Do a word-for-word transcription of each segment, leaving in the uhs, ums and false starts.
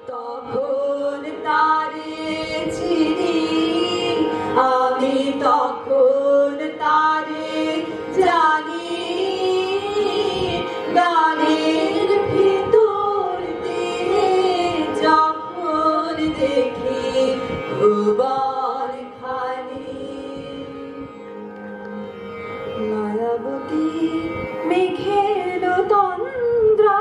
তখন তারে চিনি, আমি তখন তারে জানি, গানের ভিতর দিয়ে যখন দেখি ভুবন খানি। মায়াবতী মেঘের তন্দ্রা,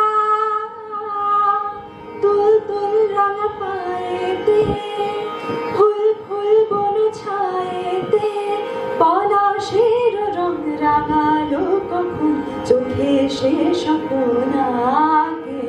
তুল তুল রাঙা পায়েতে, ফুল ফুল বন ছায়েতে, পলাশের রং রাঙালো কখন চোখে সে স্বপ্ন আঁকে।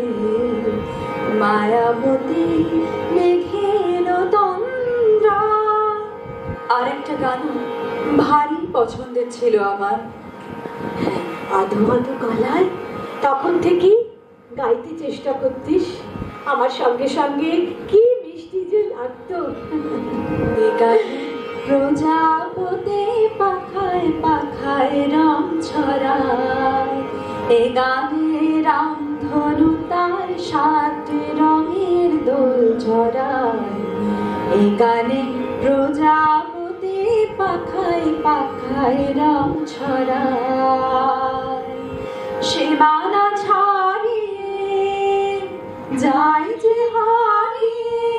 মায়াবতী মেঘের তন্দ্রা। আরেকটা গান ভারী পছন্দের ছিল আমার। আধো আধো গলায় তখন থেকেই গাইতে চেষ্টা করতিস, আমার সঙ্গে সঙ্গে কি মিষ্টি যে লাগতো। প্রজাপতি পাখায় পাখায় রং ছড়ায়, এ গানে রামধনু তার সাত রঙের দোল ছড়ায়। এ গানে প্রজাপতি পাখায় পাখায় রং ছড়ায়। সীমানা ছাড়িয়ে যায় যে হারিয়ে,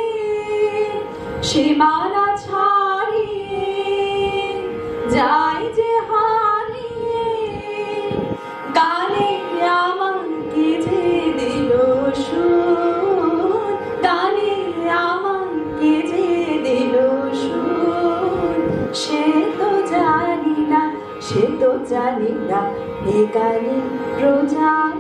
সীমানা ছাড়িয়ে যায় যে হারিয়ে, গানে আমাকে যে দিল সুর, গানে আমাকে যে দিল সুর। সে তো জানি না, সে তো জানি না, এ গানে প্রজা